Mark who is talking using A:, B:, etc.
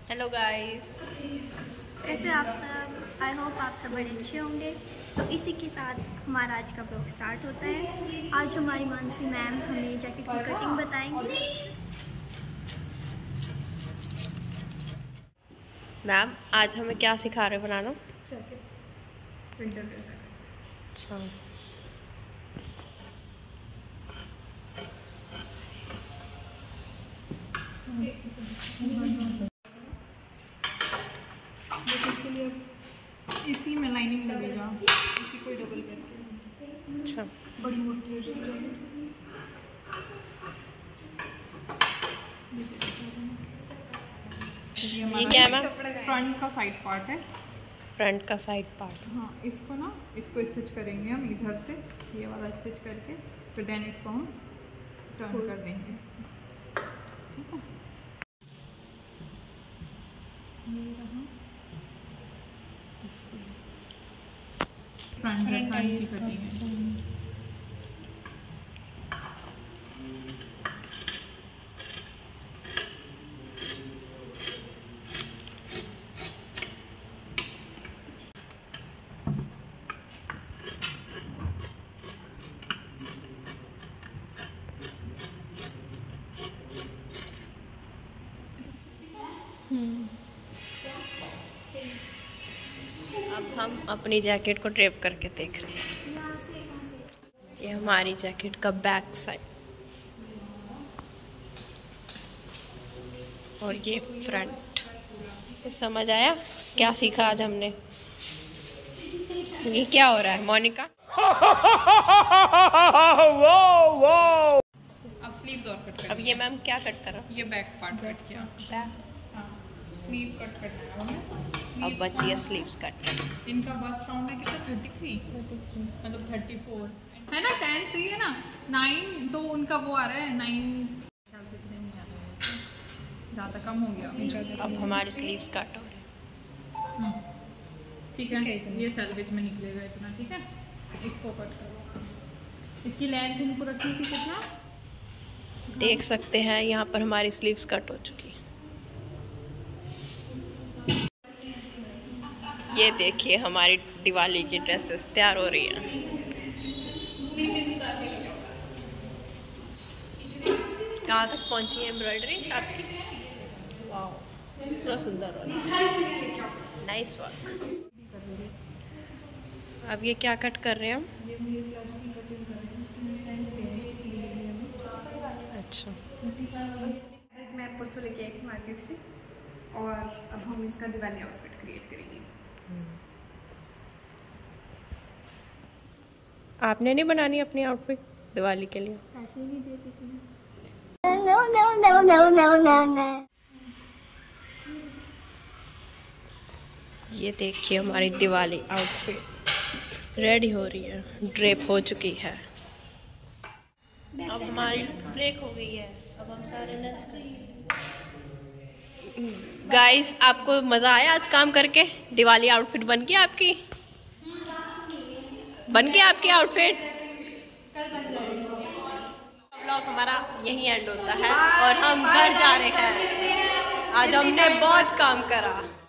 A: Hello guys,
B: कैसे आप सब? आई होप आप सब बड़े अच्छे होंगे। तो इसी के साथ हमारा आज का ब्लॉग स्टार्ट होता है। आज हमारी मानसी मैम हमें जैकेट की कटिंग बताएंगी।
A: मैम आज हमें क्या सिखा रहे हो बनाना?
B: Jacket, winter dress.
A: अच्छा,
C: इसके लिए इसी में लाइनिंग लगेगा, इसी को डबल करके।
A: अच्छा,
C: बड़ी मोटी हो जाएगी।
A: ये क्या है?
C: फ्रंट का साइड पार्ट है।
A: फ्रंट का साइड पार्ट।
C: हाँ, इसको स्टिच करेंगे हम इधर से, ये वाला स्टिच करके, फिर देन इसको हम टर्न कर देंगे। ठीक है, फ्रंट की कटिंग है।
A: अब हम अपनी जैकेट को ड्रेप करके देख रहे हैं। ये हमारी जैकेट का बैक साइड और ये फ्रंट। तो समझ आया क्या सीखा आज हमने? ये क्या हो रहा है मोनिका?
C: अब स्लीव्स और कट
A: अब ये मैम क्या कट करा?
C: ये बैक पार्ट कट किया। हाँ, स्लीव कट करना है हमें।
A: अब बची है स्लीव्स कट।
C: इनका बस्ट राउंड है कितना? 33 मतलब 34 है ना। 10 सही है ना। 9 तो उनका वो आ रहा है 9 ज़्यादा कम हो गया।
A: अब हमारे स्लीव्स कट हो रहे हैं।
C: ठीक है, ये सैलवेज में निकलेगा इतना। ठीक है, इसको कट करो। इसकी लेंथ इनको रखी थी कितना
A: देख सकते हैं, यहाँ पर हमारी स्लीव्स कट हो चुकी है। ये देखिए हमारी दिवाली की ड्रेसेस तैयार हो रही हैं। कहाँ तक पहुँची है एम्ब्रॉयडरी आपकी? वाह, पूरा सुंदर हो रहा है। Nice work. अब ये क्या कट कर रहे हैं हम?
D: ये मेरे प्लाजो की कटिंग कर रहे हैं, इसकी मैंने लेंथ ले रही है, ये ले हमें।
A: अच्छा,
D: 35 मैं परसों लेके आई थी मार्केट से, और अब हम इसका दिवाली आउटफिट क्रिएट करेंगे।
A: आपने नहीं बनानी अपनी आउटफिट दिवाली के लिए?
D: पैसे ही नहीं दिए किसी ने।
A: ये देखिए हमारी दिवाली आउटफिट रेडी हो रही है, ड्रेप हो चुकी है। अब हमारी ब्रेक हो गई है, अब हम सारे लंच करेंगे। गाइस, आपको मजा आया आज काम करके? दिवाली आउटफिट बन गई आपकी? बन गई आपकी आउटफिट? ब्लॉग हमारा यहीं एंड होता है और हम घर जा रहे हैं। आज हमने बहुत काम करा।